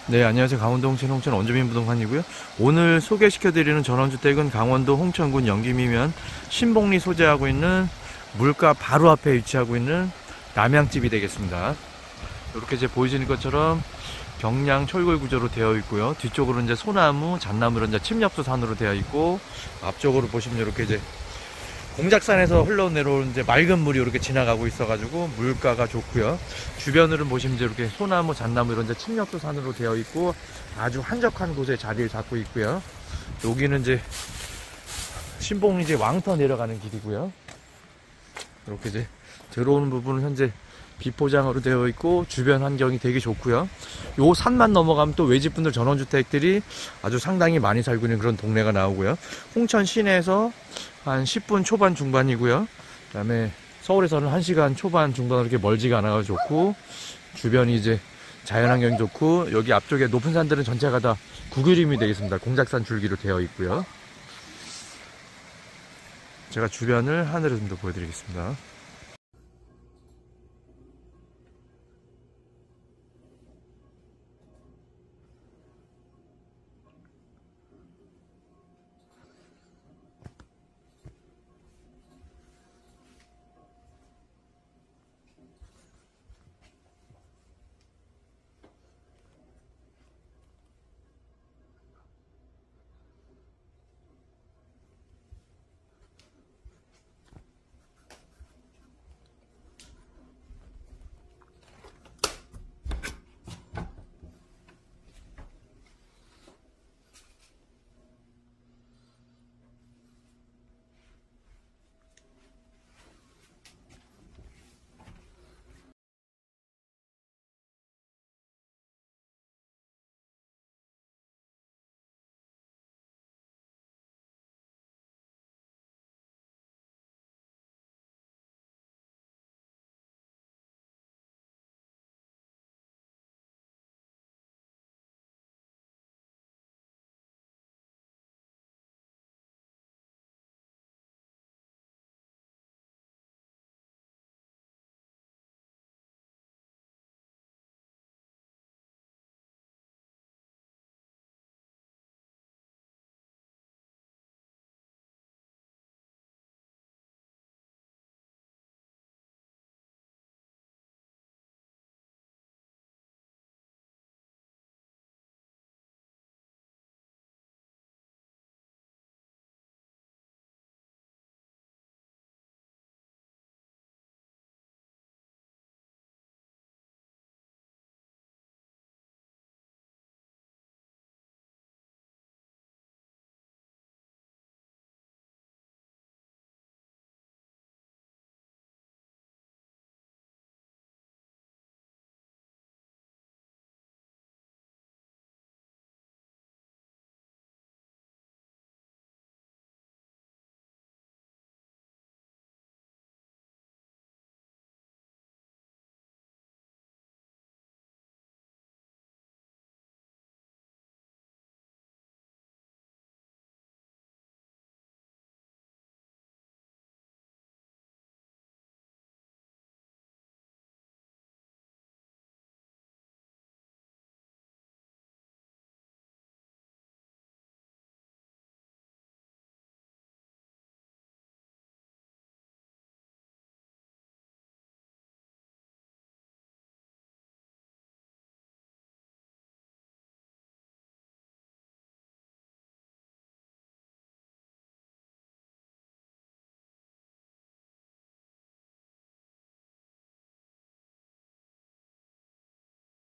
네, 안녕하세요. 강원도 홍천 원주민 부동산이고요. 오늘 소개시켜드리는 전원주택은 강원도 홍천군 영김이면 신봉리 소재하고 있는 물가 바로 앞에 위치하고 있는 남양집이 되겠습니다. 이렇게 이제 보이시는 것처럼 경량 철골 구조로 되어 있고요. 뒤쪽으로 이제 소나무, 잣나무로 이제 침엽수산으로 되어 있고, 앞쪽으로 보시면 이렇게 이제 공작산에서 흘러내려오는 이제 맑은 물이 이렇게 지나가고 있어가지고 물가가 좋고요. 주변으로 보시면 이제 이렇게 소나무, 잣나무 이런 이제 침엽수산으로 되어 있고 아주 한적한 곳에 자리를 잡고 있고요. 여기는 이제 신봉리 이제 왕터 내려가는 길이고요. 이렇게 이제 들어오는 부분은 현재 비포장으로 되어 있고 주변 환경이 되게 좋고요. 요 산만 넘어가면 또 외집분들 전원주택들이 아주 상당히 많이 살고 있는 그런 동네가 나오고요. 홍천 시내에서 한 10분 초반 중반이고요. 그 다음에 서울에서는 1시간 초반 중반으로 이렇게 멀지가 않아서 좋고, 주변이 이제 자연환경이 좋고, 여기 앞쪽에 높은 산들은 전체가 다 국유림이 되겠습니다. 공작산 줄기로 되어 있고요. 제가 주변을 하늘을 좀 더 보여드리겠습니다.